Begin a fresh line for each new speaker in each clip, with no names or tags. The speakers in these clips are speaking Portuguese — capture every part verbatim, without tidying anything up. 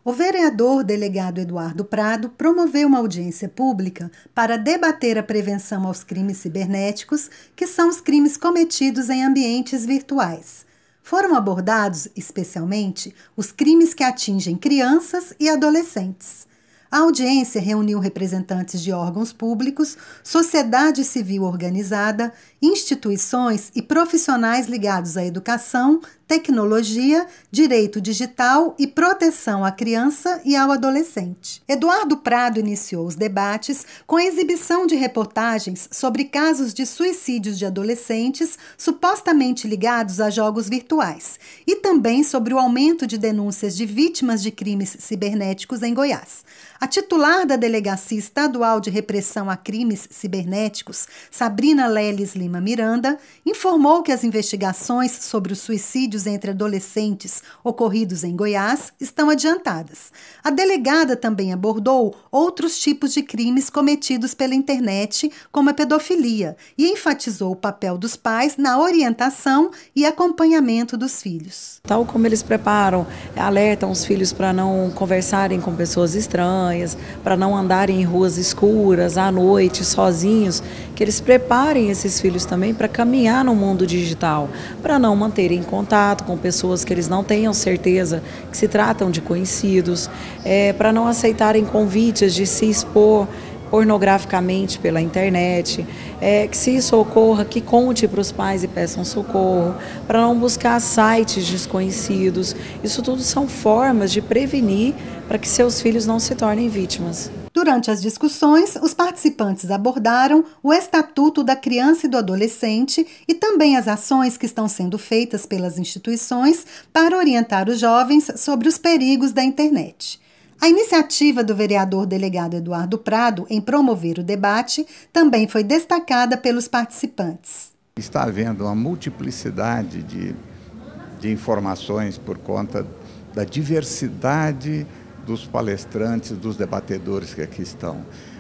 O vereador delegado Eduardo Prado promoveu uma audiência pública para debater a prevenção aos crimes cibernéticos, que são os crimes cometidos em ambientes virtuais. Foram abordados, especialmente, os crimes que atingem crianças e adolescentes. A audiência reuniu representantes de órgãos públicos, sociedade civil organizada, instituições e profissionais ligados à educação, tecnologia, direito digital e proteção à criança e ao adolescente. Eduardo Prado iniciou os debates com a exibição de reportagens sobre casos de suicídios de adolescentes supostamente ligados a jogos virtuais e também sobre o aumento de denúncias de vítimas de crimes cibernéticos em Goiás. A titular da Delegacia Estadual de Repressão a Crimes Cibernéticos, Sabrina Leles Lima Miranda, informou que as investigações sobre os suicídios entre adolescentes ocorridos em Goiás estão adiantadas. A delegada também abordou outros tipos de crimes cometidos pela internet, como a pedofilia, e enfatizou o papel dos pais na orientação e acompanhamento dos filhos.
Tal como eles preparam, alertam os filhos para não conversarem com pessoas estranhas, para não andarem em ruas escuras, à noite, sozinhos, que eles preparem esses filhos também para caminhar no mundo digital, para não manterem contato com pessoas que eles não tenham certeza que se tratam de conhecidos, é, para não aceitarem convites de se expor pornograficamente pela internet, é, que se isso ocorra, que conte para os pais e peçam socorro, para não buscar sites desconhecidos. Isso tudo são formas de prevenir para que seus filhos não se tornem vítimas.
Durante as discussões, os participantes abordaram o Estatuto da Criança e do Adolescente e também as ações que estão sendo feitas pelas instituições para orientar os jovens sobre os perigos da internet. A iniciativa do vereador delegado Eduardo Prado em promover o debate também foi destacada pelos participantes.
Está havendo uma multiplicidade de, de informações por conta da diversidade dos palestrantes, dos debatedores que aqui estão.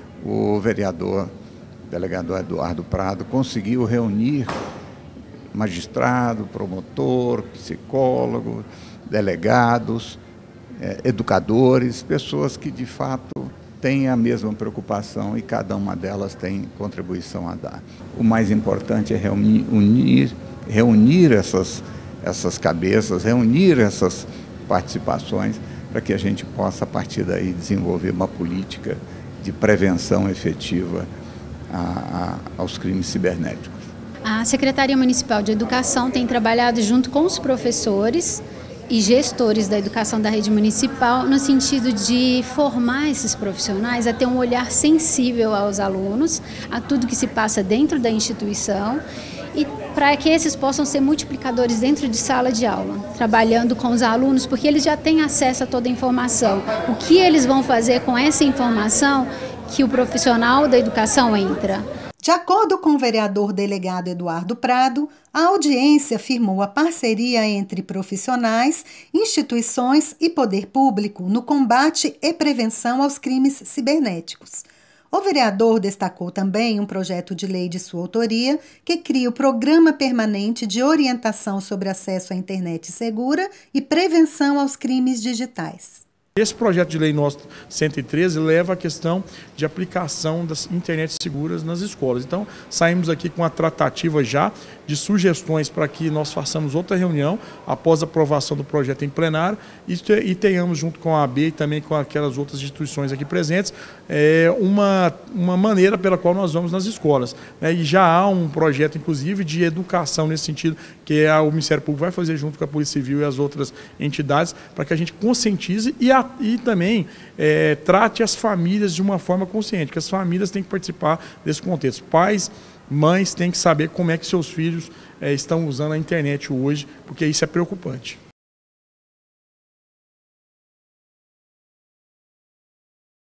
O vereador delegado Eduardo Prado conseguiu reunir magistrado, promotor, psicólogo, delegados, educadores, pessoas que de fato têm a mesma preocupação e cada uma delas tem contribuição a dar. O mais importante é reunir, unir, reunir essas, essas cabeças, reunir essas participações para que a gente possa, a partir daí, desenvolver uma política de prevenção efetiva a, a, aos crimes cibernéticos.
A Secretaria Municipal de Educação tem trabalhado junto com os professores e gestores da educação da rede municipal no sentido de formar esses profissionais a ter um olhar sensível aos alunos, a tudo que se passa dentro da instituição e para que esses possam ser multiplicadores dentro de sala de aula, trabalhando com os alunos, porque eles já têm acesso a toda a informação. O que eles vão fazer com essa informação que o profissional da educação entra?
De acordo com o vereador delegado Eduardo Prado, a audiência firmou a parceria entre profissionais, instituições e poder público no combate e prevenção aos crimes cibernéticos. O vereador destacou também um projeto de lei de sua autoria que cria o Programa Permanente de Orientação sobre Acesso à Internet Segura e Prevenção aos Crimes Digitais.
Esse projeto de lei nosso cento e treze leva a questão de aplicação das internet seguras nas escolas. Então, saímos aqui com a tratativa já de sugestões para que nós façamos outra reunião após a aprovação do projeto em plenário e, e tenhamos, junto com a A B e também com aquelas outras instituições aqui presentes, é, uma, uma maneira pela qual nós vamos nas escolas. Né? E já há um projeto, inclusive, de educação nesse sentido, que é o Ministério Público vai fazer junto com a Polícia Civil e as outras entidades, para que a gente conscientize e a E também é, trate as famílias de uma forma consciente, que as famílias têm que participar desse contexto. Pais, mães têm que saber como é que seus filhos é, estão usando a internet hoje, porque isso é preocupante.